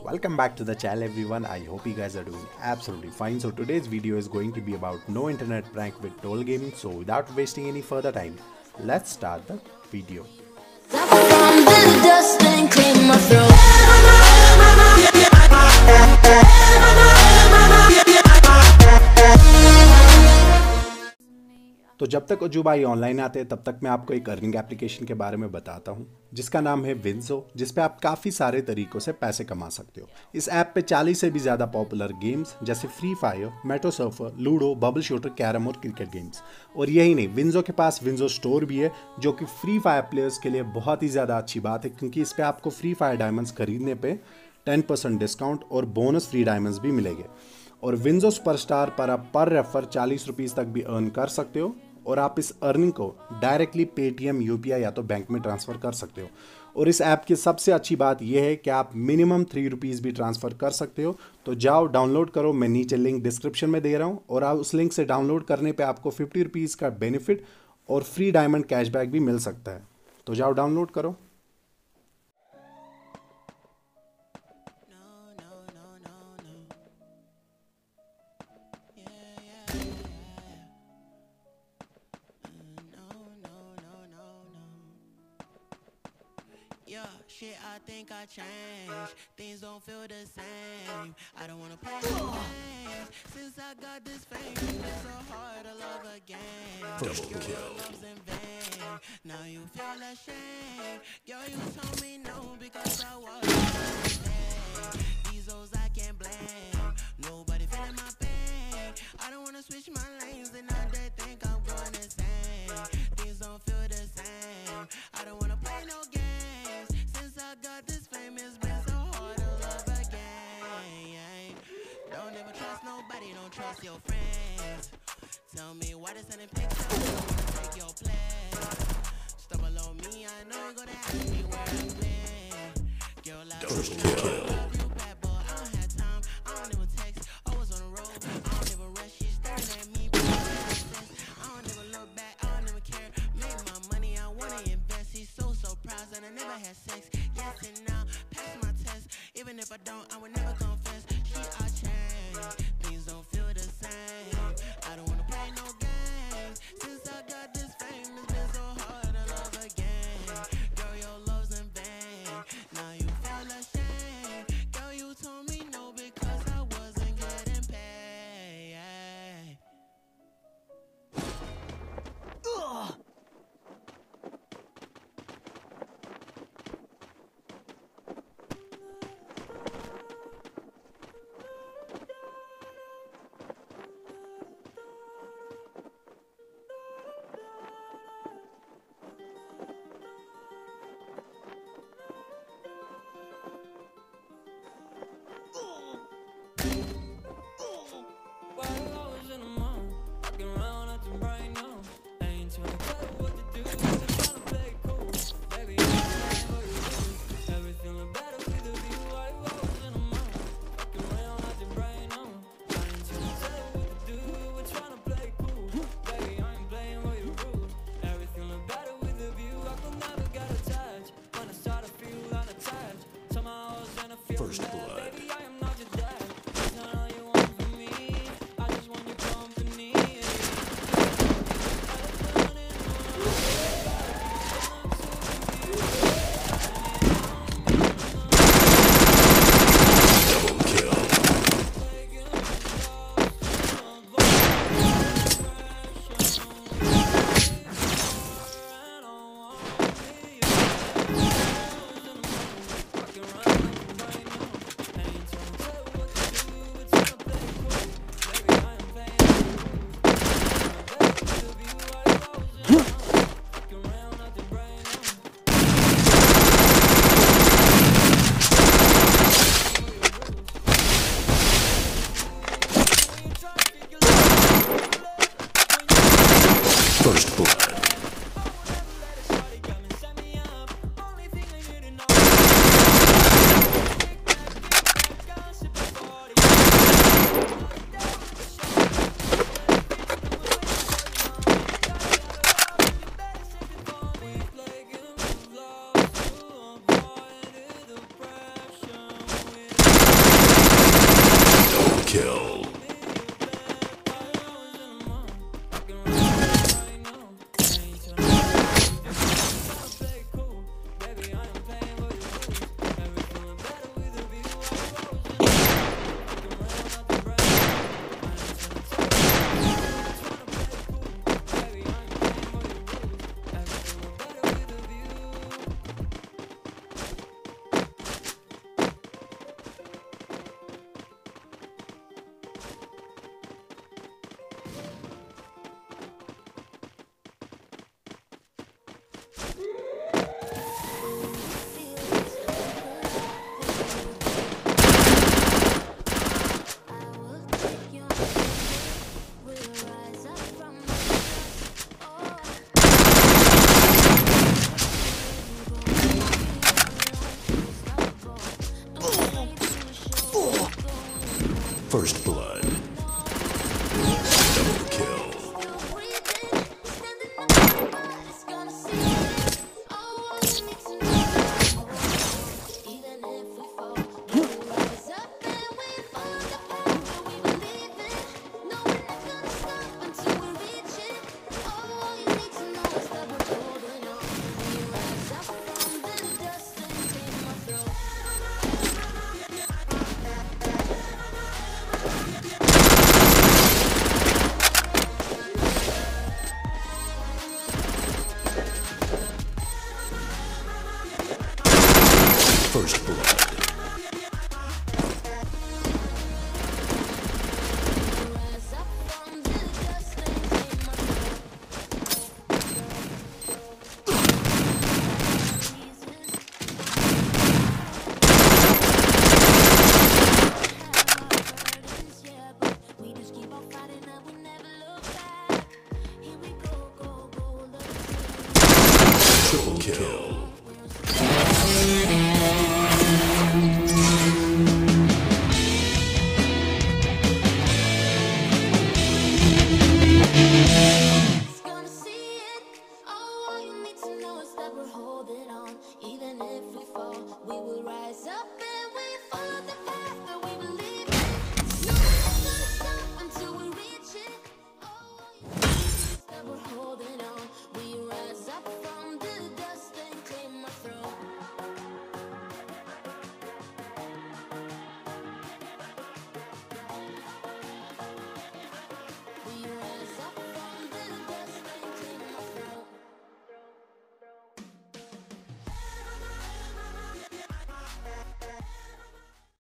Welcome back to the channel everyone. I hope you guys are doing absolutely fine. So today's video is going to be about no internet prank with Toll Gaming. So without wasting any further time, let's start the video. तो जब तक अजू भाई online आते हैं तब तक मैं आपको एक अर्निंग एप्लीकेशन के बारे में बताता हूं जिसका नाम है विंजो, जिस पे आप काफ़ी सारे तरीकों से पैसे कमा सकते हो। इस ऐप पे 40 से भी ज़्यादा पॉपुलर गेम्स जैसे Free Fire, Metro Surfer, ludo, Bubble Shooter, carrom और क्रिकेट गेम्स। और यही नहीं, विंजो के पास विंजो स्टोर भी है जो कि फ्री फायर प्लेयर्स के लिए बहुत ही ज़्यादा अच्छी बात है, क्योंकि इस पर आपको फ्री फायर डायमंड्स खरीदने पर 10% डिस्काउंट और बोनस फ्री डायमंड्स भी मिलेंगे। और विंजो सुपरस्टार पर आप पर रेफर 40 रुपीज़ तक भी अर्न कर सकते हो और आप इस अर्निंग को डायरेक्टली पेटीएम, यूपीआई या तो बैंक में ट्रांसफ़र कर सकते हो। और इस ऐप की सबसे अच्छी बात यह है कि आप मिनिमम 3 रुपीज़ भी ट्रांसफ़र कर सकते हो। तो जाओ डाउनलोड करो, मैं नीचे लिंक डिस्क्रिप्शन में दे रहा हूँ, और आप उस लिंक से डाउनलोड करने पे आपको 50 रुपीज़ का बेनिफिट और फ्री डायमंड कैशबैक भी मिल सकता है। तो जाओ डाउनलोड करो। Yeah, shit, I think I changed. Things don't feel the same. I don't wanna play no games. Since I got this fame, it's so hard to love again. Girl, your love's in vain. Now you feel ashamed. Girl, you told me no because I wasn't there. These hoes I can't blame. Nobody feeling my pain. I don't wanna switch my lanes and now they think I'm going insane. Things don't feel the same. I don't wanna play no games. I got this fame, it's been so hard to love again. Don't ever trust nobody, don't trust your friends. Tell me why they sending pictures, I don't wanna take your place. Stumble on me, I know you're gonna ask me where I've been. Girl, I love you bad, but I don't have time, I don't even text. Always on the road, I don't even rush, she's staring at me, but I don't even look back, I don't even care. Made my money, I wanna invest. He's so surprised and I never had sex. Yes and now, pass my test. Even if I don't, I would never confess. Shit, I changed. Things don't feel the same. I don't wanna play no games. Since I got this fame, it's been so hard to love again. Girl, your love's in vain. Now you feel ashamed. Girl, you told me no because I wasn't getting paid. Ugh. First blood. kill. First blood. Double kill. First blood.